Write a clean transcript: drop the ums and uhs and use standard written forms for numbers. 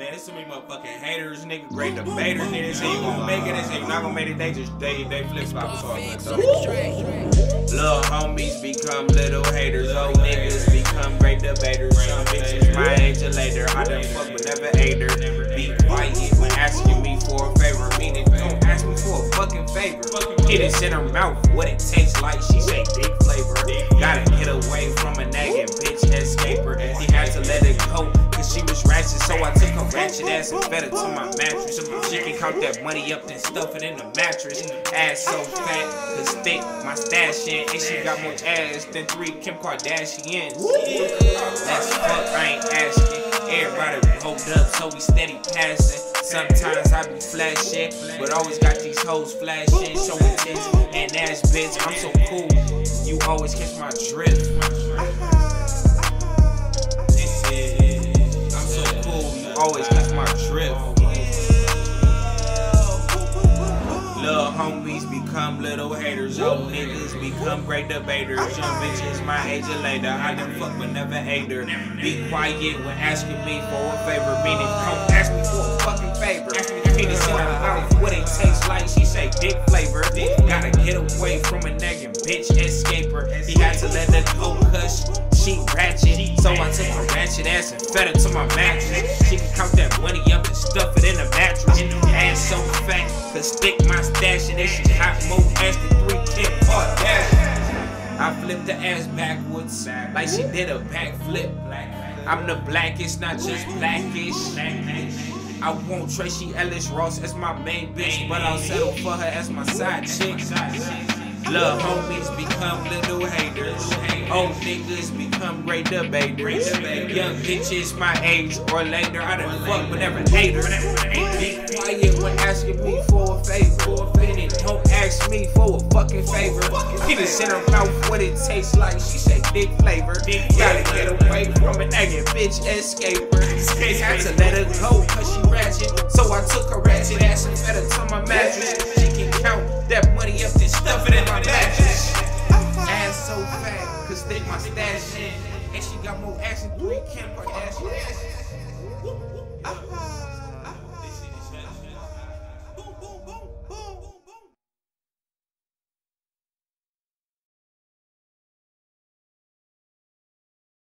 Man, there's so many motherfucking haters, nigga, great debaters, nigga. They say you gon' make it, they say you not gon' make it, they flip flop us all good. So, little homies become little haters, old niggas become great debaters. Some bitches my age or later, I done fuck but never ate her. Be quiet when asking me for a favor, meaning don't ask me for a fucking favor. Hit it in her mouth, what it tastes like, she say dick flavor. Gotta get away from a nagging bitch escaper. He had to let it go, cause she was ratchet, so I took her ratchet ass and fed her to my mattress. She can count that money up, then stuff it in the mattress. Ass so fat, cause thick, my stash in, and she got more ass than 3 Kim Kardashians. That's fuck, I ain't asking. Everybody hold up, so we steady passing. Sometimes I be flashing, but always got these hoes flashing, showing tits and ass bitch. I'm so cool, you always catch my drift. I'm so cool, you always catch my drift. Little homies become little haters, old niggas become great debaters. Young bitches my age or later, I done fuck but never ate her. Be quiet when asking me for a favor, meaning don't ask me for a fucking favor. Penis in her mouth, what it tastes like, she say dick flavor. Gotta get away from a nagging bitch escaper. He had to let her go cause she ratchet, so I took her ratchet ass and fed her to my mattress. She can count that money up and stuff it in the mattress. Ass so fat, cause thick my stash, and then she hot more ass than 3 Kim Kardashians. I flipped the ass backwards, like she did a backflip. I'm the blackest, not just blackish. I want Tracy Ellis Ross as my main bitch, but I'll settle for her as my side chick. Little homies become little haters, old niggas become great debaters. Young bitches my age or later, I done fuck but never hate her. Be quiet when asking me for a favor, and don't ask me for a fucking favor. Hit it in her mouth, what it tastes like, she say dick flavor. Gotta get away from a nagging bitch escaper. Had to let her go cause she ratchet, so I took her ratchet ass and fed her to my mattress. She can count that money up, then stuff it in my mattress. Ass so fat, cause thick my stash in, and she got more ass than 3 Kim Kardashians.